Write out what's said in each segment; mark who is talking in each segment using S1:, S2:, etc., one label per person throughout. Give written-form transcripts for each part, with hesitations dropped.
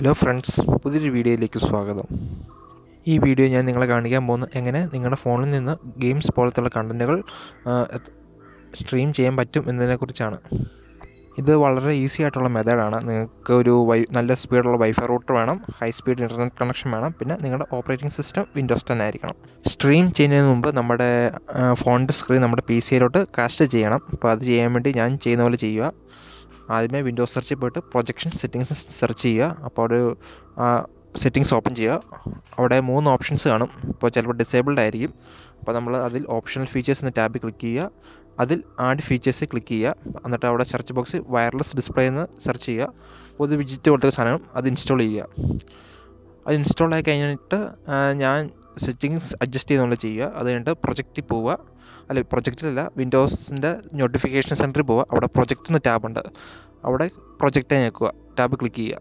S1: Hello friends, പുതിയൊരു വീഡിയോയിലേക്ക് സ്വാഗതം. ഈ വീഡിയോ ഞാൻ നിങ്ങളെ കാണിക്കാൻ പോകുന്നത് എങ്ങനെ നിങ്ങളുടെ ഫോണിൽ നിന്ന് ഗെയിംസ് പോലത്തുള്ള കണ്ടൻറ്റുകൾ സ്ട്രീം ചെയ്യാൻ പറ്റും എന്നതിനെക്കുറിച്ചാണ്. ഇത് വളരെ ഈസി ആയിട്ടുള്ള മെത്തേഡാണ്. നിങ്ങൾക്ക് ഒരു നല്ല സ്പീഡുള്ള വൈഫൈ റൂട്ടർ വേണം, ഹൈ സ്പീഡ് ഇൻ്റർനെറ്റ് കണക്ഷൻ വേണം, പിന്നെ നിങ്ങളുടെ ഓപ്പറേറ്റിംഗ് സിസ്റ്റം വിൻഡോസ് 10 ആയിരിക്കണം. സ്ട്രീം ചെയ്യുന്നതിന് മുമ്പ് നമ്മുടെ ഫോണിൻ്റെ സ്ക്രീൻ നമ്മുടെ പി സിയിലോട്ട് കാസ്റ്റ് ചെയ്യണം. അപ്പോൾ അത് ചെയ്യാൻ വേണ്ടി ഞാൻ ചെയ്യുന്ന പോലെ ചെയ്യുക. ആദ്യമേ വിൻഡോസ് സെർച്ചിൽ പോയിട്ട് പ്രൊജക്ഷൻ സെറ്റിങ്സ് സെർച്ച് ചെയ്യുക. അപ്പോൾ ഒരു സെറ്റിങ്സ് ഓപ്പൺ ചെയ്യുക. അവിടെ 3 ഓപ്ഷൻസ് കാണും. ഇപ്പോൾ ചിലപ്പോൾ ഡിസേബിൾഡ് ആയിരിക്കും. അപ്പോൾ നമ്മൾ അതിൽ ഓപ്ഷണൽ ഫീച്ചേഴ്സ് എന്ന ടാബിൽ ക്ലിക്ക് ചെയ്യുക. അതിൽ ആഡ് ഫീച്ചേഴ്സ് ക്ലിക്ക് ചെയ്യുക. എന്നിട്ട് അവിടെ സെർച്ച് ബോക്സിൽ വയർലെസ് ഡിസ്പ്ലേ എന്ന് സെർച്ച് ചെയ്യുക. അപ്പോൾ ഒരു വിജിറ്റ് പോലത്തെ സാധനം അത് ഇൻസ്റ്റാൾ ചെയ്യുക. അത് ഇൻസ്റ്റാൾ ആയി കഴിഞ്ഞിട്ട് ഞാൻ സെറ്റിങ്സ് അഡ്ജസ്റ്റ് ചെയ്യുന്നുള്ള ചെയ്യുക. അത് കഴിഞ്ഞിട്ട് പ്രൊജക്റ്റിൽ പോവുക. പ്രൊജക്റ്റിലല്ല, വിൻഡോസിൻ്റെ നോട്ടിഫിക്കേഷൻ സെൻറ്ററിൽ പോവുക. അവിടെ പ്രൊജക്റ്റ് എന്ന ടാബുണ്ട്. അവിടെ പ്രൊജക്റ്റ് ഞെക്കുക, ടാബ് ക്ലിക്ക് ചെയ്യുക.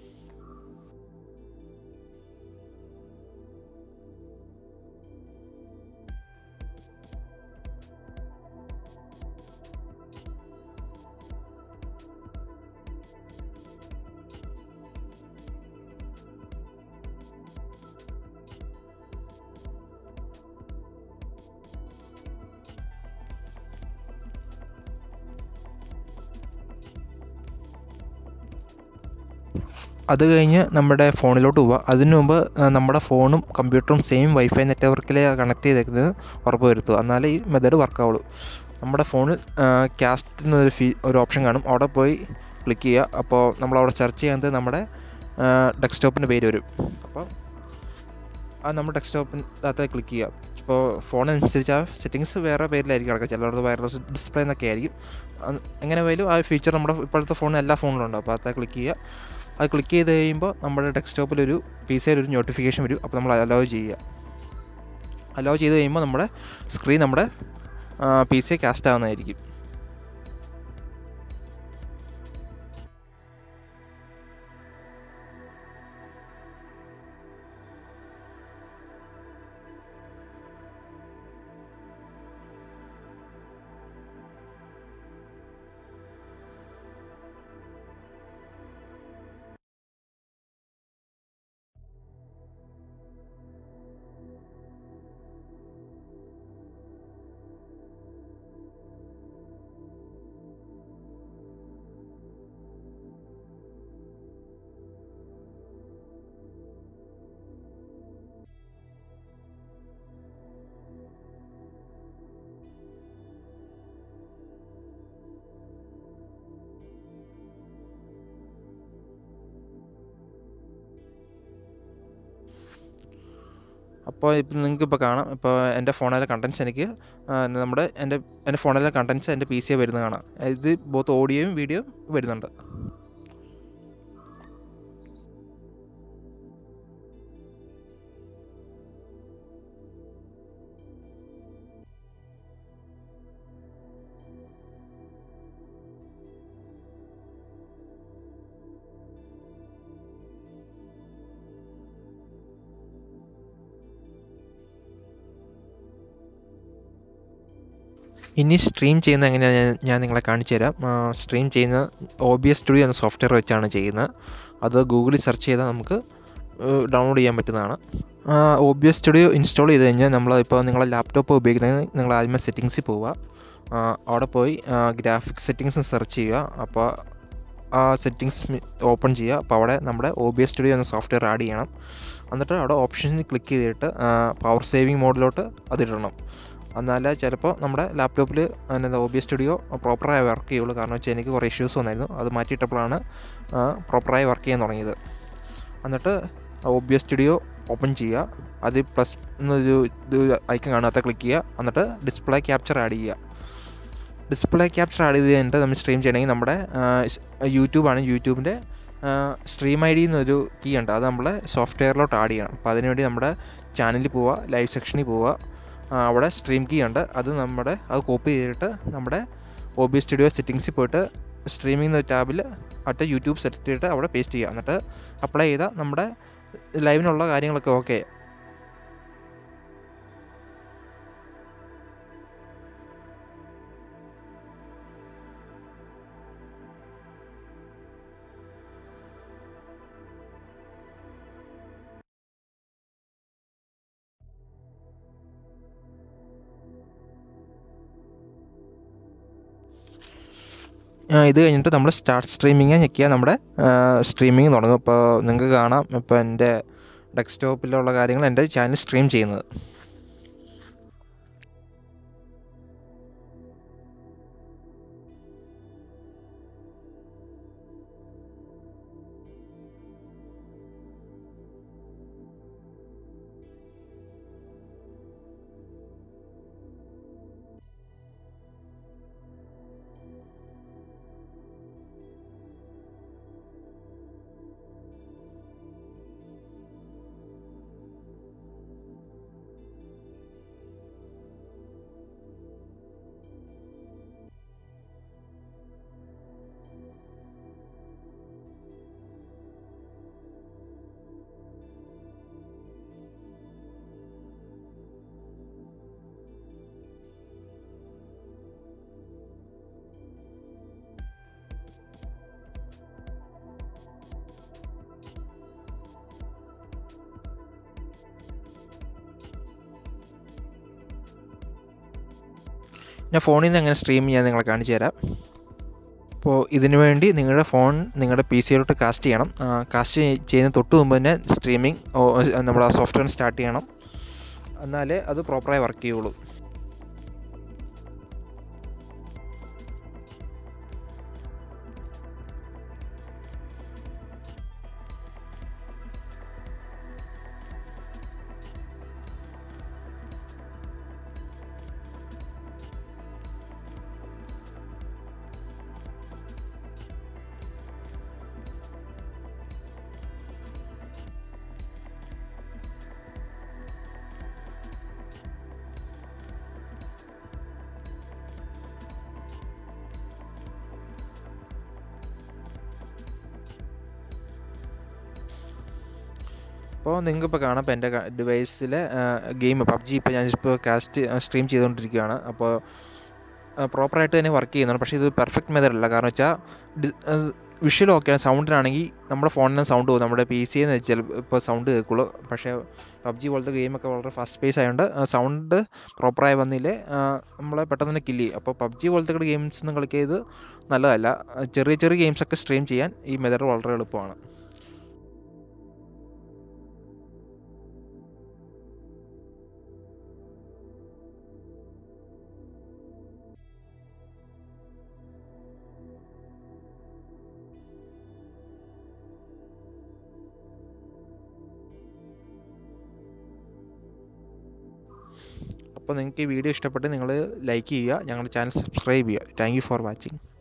S1: അത് കഴിഞ്ഞ് നമ്മുടെ ഫോണിലോട്ട് പോവുക. അതിനു മുമ്പ് നമ്മുടെ ഫോണും കമ്പ്യൂട്ടറും സെയിം വൈഫൈ നെറ്റ്വർക്കിൽ കണക്ട് ചെയ്തേക്കുന്നത് ഉറപ്പ് വരുത്തുക. എന്നാലേ ഈ മെത്തേഡ് വർക്കാവുള്ളൂ. നമ്മുടെ ഫോണിൽ കാസ്റ്റ് എന്നൊരു ഓപ്ഷൻ കാണും. അവിടെ പോയി ക്ലിക്ക് ചെയ്യുക. അപ്പോൾ നമ്മളവിടെ സെർച്ച് ചെയ്യുന്നത് നമ്മുടെ ഡെസ്ക്ടോപ്പിൻ്റെ പേര് വരും. അപ്പോൾ അത് നമ്മുടെ ഡെസ്ക്ടോപ്പിനകത്ത് ക്ലിക്ക് ചെയ്യുക. ഇപ്പോൾ ഫോണനുസരിച്ച് ആ സെറ്റിങ്സ് വേറെ പേരിലായിരിക്കും കിടക്കുക. ചിലർക്ക് വയർലെസ് ഡിസ്പ്ലേ എന്നൊക്കെ ആയിരിക്കും. എങ്ങനെ പോയാലും ആ ഫീച്ചർ നമ്മുടെ ഇപ്പോഴത്തെ ഫോണിൽ എല്ലാ ഫോണിലും ഉണ്ട്. അപ്പോൾ അത് ക്ലിക്ക് ചെയ്യുക. അത് ക്ലിക്ക് ചെയ്ത് കഴിയുമ്പോൾ നമ്മുടെ ഡെസ്ക്ടോപ്പിലൊരു പി സിയിലൊരു നോട്ടിഫിക്കേഷൻ വരും. അപ്പോൾ നമ്മൾ അലോ ചെയ്യുക. അലോ ചെയ്ത് കഴിയുമ്പോൾ നമ്മുടെ സ്ക്രീൻ നമ്മുടെ പി സിയെ കാസ്റ്റ് ആവുന്നതായിരിക്കും. അപ്പോൾ ഇപ്പം നിങ്ങൾക്കിപ്പോൾ കാണാം. ഇപ്പോൾ എൻ്റെ ഫോണിലെ കണ്ടൻറ്റ്സ് എനിക്ക് എൻ്റെ ഫോണിലെ കണ്ടൻറ്റ്സ് എൻ്റെ പി സിയെ വരുന്നത് കാണാം. ഇത് ബോത്ത് ഓഡിയോയും വീഡിയോയും വരുന്നുണ്ട്. ഇനി സ്ട്രീം ചെയ്യുന്നത് എങ്ങനെയാണ് ഞാൻ നിങ്ങളെ കാണിച്ചു തരാം. സ്ട്രീം ചെയ്യുന്ന OBS സ്റ്റുഡിയോ എന്ന സോഫ്റ്റ്വെയർ വെച്ചാണ് ചെയ്യുന്നത്. അത് ഗൂഗിളിൽ സെർച്ച് ചെയ്താൽ നമുക്ക് ഡൗൺലോഡ് ചെയ്യാൻ പറ്റുന്നതാണ്. OBS സ്റ്റുഡിയോ ഇൻസ്റ്റാൾ ചെയ്ത് കഴിഞ്ഞാൽ നമ്മളിപ്പോൾ നിങ്ങളെ ലാപ്ടോപ്പ് ഉപയോഗിക്കുന്നത് നിങ്ങൾ ആദ്യമേ സെറ്റിങ്സിൽ പോവുക. അവിടെ പോയി ഗ്രാഫിക്സ് സെറ്റിങ്സ് സെർച്ച് ചെയ്യുക. അപ്പോൾ ആ സെറ്റിങ്സ് ഓപ്പൺ ചെയ്യുക. അപ്പോൾ അവിടെ നമ്മുടെ OBS സ്റ്റുഡിയോ എന്ന സോഫ്റ്റ്വെയർ ആഡ് ചെയ്യണം. എന്നിട്ട് അവിടെ ഓപ്ഷനിൽ ക്ലിക്ക് ചെയ്തിട്ട് പവർ സേവിങ് മോഡിലോട്ട് അതിടണം. എന്നാലേ ചിലപ്പോൾ നമ്മുടെ ലാപ്ടോപ്പിൽ OBS സ്റ്റുഡിയോ പ്രോപ്പറായി വർക്ക് ചെയ്യുള്ളൂ. കാരണം വെച്ചാൽ എനിക്ക് കുറേ ഇഷ്യൂസ് വന്നായിരുന്നു. അത് മാറ്റിയിട്ടപ്പോഴാണ് പ്രോപ്പറായി വർക്ക് ചെയ്യാൻ തുടങ്ങിയത്. എന്നിട്ട് OBS സ്റ്റുഡിയോ ഓപ്പൺ ചെയ്യുക. അത് പ്ലസ് എന്നൊരു ഐക്കൺ കാണാത്ത ക്ലിക്ക് ചെയ്യുക. എന്നിട്ട് ഡിസ്പ്ലേ ക്യാപ്ചർ ആഡ് ചെയ്യുക. ഡിസ്പ്ലേ ക്യാപ്ചർ ആഡ് ചെയ്ത് കഴിഞ്ഞിട്ട് നമ്മൾ സ്ട്രീം ചെയ്യണമെങ്കിൽ നമ്മുടെ യൂട്യൂബാണ്. യൂട്യൂബിൻ്റെ സ്ട്രീം ID എന്നൊരു കീ ഉണ്ട്. അത് നമ്മളെ സോഫ്റ്റ്വെയറിലോട്ട് ആഡ് ചെയ്യണം. അപ്പോൾ അതിനുവേണ്ടി നമ്മുടെ ചാനലിൽ പോവുക, ലൈവ് സെക്ഷനിൽ പോവുക. അവിടെ സ്ട്രീം കീ ഉണ്ട്. അത് കോപ്പി ചെയ്തിട്ട് നമ്മുടെ OBS സ്റ്റുഡിയോ സെറ്റിങ്സിൽ പോയിട്ട് സ്ട്രീമിംഗ് എന്ന ടാബിൽ യൂട്യൂബ് സെലക്ട് ചെയ്തിട്ട് അവിടെ പേസ്റ്റ് ചെയ്യുക. എന്നിട്ട് അപ്ലൈ ചെയ്താൽ നമ്മുടെ ലൈവിനുള്ള കാര്യങ്ങളൊക്കെ ഓക്കെ. ഇത് കഴിഞ്ഞിട്ട് നമ്മൾ സ്റ്റാർട്ട് സ്ട്രീമിങ് ഞെക്കിയാൽ നമ്മുടെ സ്ട്രീമിങ് തുടങ്ങും. ഇപ്പോൾ നിങ്ങൾക്ക് കാണാം ഇപ്പോൾ എൻ്റെ ഡെസ്ക്ടോപ്പിലുള്ള കാര്യങ്ങൾ എൻ്റെ ചാനൽ സ്ട്രീം ചെയ്യുന്നത്. ഞാൻ ഫോണിൽ നിന്ന് എങ്ങനെ സ്ട്രീം ചെയ്യാൻ നിങ്ങളെ കാണിച്ചു തരാം. അപ്പോൾ ഇതിനു വേണ്ടി നിങ്ങളുടെ ഫോൺ നിങ്ങളുടെ പി സിയിലോട്ട് കാസ്റ്റ് ചെയ്യണം. കാസ്റ്റ് ചെയ്യുന്ന തൊട്ട് മുമ്പ് തന്നെ സ്ട്രീമിംഗ് നമ്മുടെ സോഫ്റ്റ്വെയർ സ്റ്റാർട്ട് ചെയ്യണം. എന്നാലേ അത് പ്രോപ്പറായി വർക്ക് ചെയ്യുള്ളൂ. അപ്പോൾ നിങ്ങൾക്കിപ്പോൾ കാണാം, ഇപ്പോൾ എൻ്റെ ഡിവൈസിലെ ഗെയിം പബ്ജി ഇപ്പോൾ ഞാനിപ്പോൾ സ്ട്രീം ചെയ്തുകൊണ്ടിരിക്കുകയാണ്. അപ്പോൾ പ്രോപ്പറായിട്ട് തന്നെ വർക്ക് ചെയ്യുന്നുണ്ട്. പക്ഷേ ഇത് പെർഫെക്റ്റ് മെത്തേഡ് അല്ല. കാരണം വെച്ചാൽ വിഷ്വൽ ഓക്കെയാണ്. സൗണ്ടിനാണെങ്കിൽ നമ്മുടെ ഫോണിന് സൗണ്ട് പോകും, നമ്മുടെ പി സിയിൽ നിന്ന് ചിലപ്പോൾ സൗണ്ട് കേൾക്കുള്ളൂ. പക്ഷേ പബ്ജി പോലത്തെ ഗെയിമൊക്കെ വളരെ ഫാസ്റ്റ് പേസ് ആയതുകൊണ്ട് സൗണ്ട് പ്രോപ്പറായി വന്നില്ലേ നമ്മളെ പെട്ടെന്ന് തന്നെ കില്ല് ചെയ്യും. അപ്പോൾ പബ്ജി പോലത്തെ ഗെയിംസ് ഒന്നും കളിക്കിയത് നല്ലതല്ല. ചെറിയ ചെറിയ ഗെയിംസൊക്കെ സ്ട്രീം ചെയ്യാൻ ഈ മെത്തേഡ് വളരെ എളുപ്പമാണ്. അപ്പോൾ നിങ്ങൾക്ക് ഈ വീഡിയോ ഇഷ്ടപ്പെട്ട് നിങ്ങൾ ലൈക്ക് ചെയ്യുക, ഞങ്ങളുടെ ചാനൽ സബ്സ്ക്രൈബ് ചെയ്യുക. Thank you for watching.